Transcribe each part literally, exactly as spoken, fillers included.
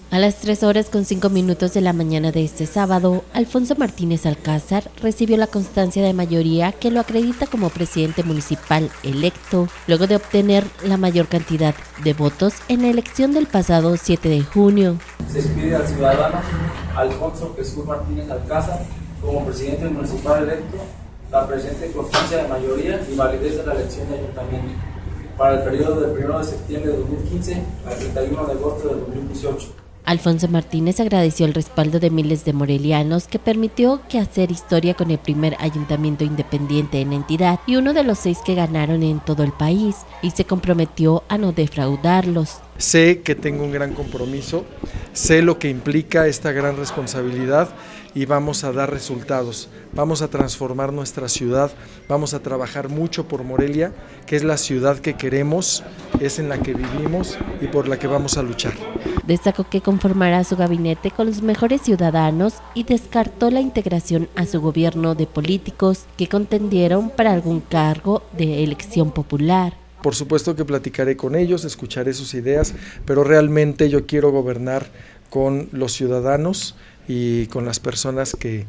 A las tres horas con cinco minutos de la mañana de este sábado, Alfonso Martínez Alcázar recibió la constancia de mayoría que lo acredita como presidente municipal electo, luego de obtener la mayor cantidad de votos en la elección del pasado siete de junio. Se expide al ciudadano Alfonso Jesús Martínez Alcázar como presidente municipal electo la presente constancia de mayoría y validez de la elección de ayuntamiento para el periodo del primero de septiembre de dos mil quince al treinta y uno de agosto de dos mil dieciocho. Alfonso Martínez agradeció el respaldo de miles de morelianos que permitió que hacer historia con el primer ayuntamiento independiente en la entidad y uno de los seis que ganaron en todo el país, y se comprometió a no defraudarlos. Sé que tengo un gran compromiso, sé lo que implica esta gran responsabilidad y vamos a dar resultados, vamos a transformar nuestra ciudad, vamos a trabajar mucho por Morelia, que es la ciudad que queremos, es en la que vivimos y por la que vamos a luchar. Destacó que conformará su gabinete con los mejores ciudadanos y descartó la integración a su gobierno de políticos que contendieron para algún cargo de elección popular. Por supuesto que platicaré con ellos, escucharé sus ideas, pero realmente yo quiero gobernar con los ciudadanos y con las personas que,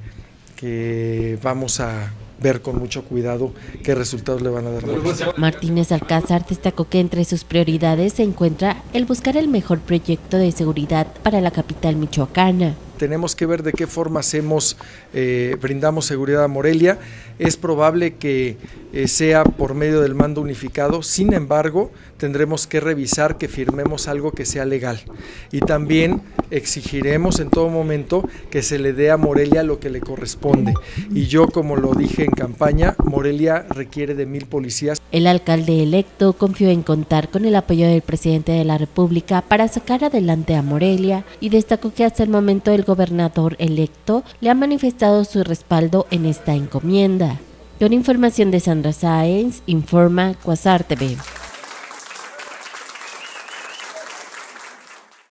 que vamos a ver con mucho cuidado qué resultados le van a dar. Martínez Alcázar destacó que entre sus prioridades se encuentra el buscar el mejor proyecto de seguridad para la capital michoacana. Tenemos que ver de qué forma hacemos, eh, brindamos seguridad a Morelia. Es probable que eh, sea por medio del mando unificado, sin embargo, tendremos que revisar que firmemos algo que sea legal. Y también exigiremos en todo momento que se le dé a Morelia lo que le corresponde. Y yo, como lo dije en campaña, Morelia requiere de mil policías. El alcalde electo confió en contar con el apoyo del presidente de la República para sacar adelante a Morelia y destacó que hasta el momento el gobernador electo le ha manifestado su respaldo en esta encomienda. Con información de Sandra Sáenz, informa Quasar T V.